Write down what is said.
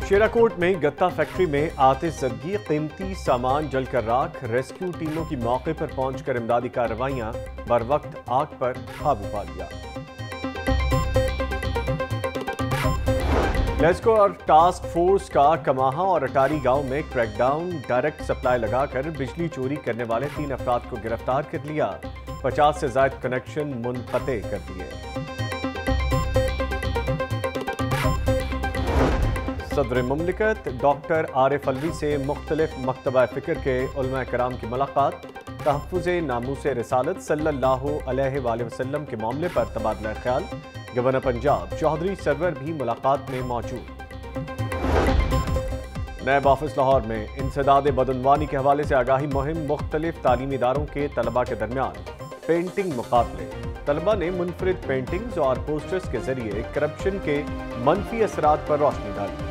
शेराकोट में गत्ता फैक्ट्री में आतिशज़दगी, कीमती सामान जलकर राख। रेस्क्यू टीमों की मौके पर पहुंचकर इमदादी कार्रवाइयां, बर वक्त आग पर काबू पा लिया। लेस्को और टास्क फोर्स का कमाहा और अटारी गांव में क्रैकडाउन। डायरेक्ट सप्लाई लगाकर बिजली चोरी करने वाले 3 अफराद को गिरफ्तार कर लिया। 50 से ज्यादा कनेक्शन मुनक़ते कर दिए। सदर मुमलिकत डॉक्टर आरिफ अलवी से मुख्तलिफ मकतबा फ़िक्र के उलमा कराम की मुलाकात। तहफ़्फ़ुज़े नामूस रिसालत सल्लल्लाहु अलैहि वसल्लम के मामले पर तबादला ख्याल। गवर्नर पंजाब चौधरी सरवर भी मुलाकात में मौजूद। नैब ऑफिस लाहौर में इंसदाद बदउनवानी के हवाले से आगाही मुहिम। मुख्तलिफ तालीमी इदारों के तलबा के दरमियान पेंटिंग मुकाबले। तलबा ने मुनफरिद पेंटिंग्स और पोस्टर्स के जरिए करप्शन के मनफी असरात पर रोशनी डाली।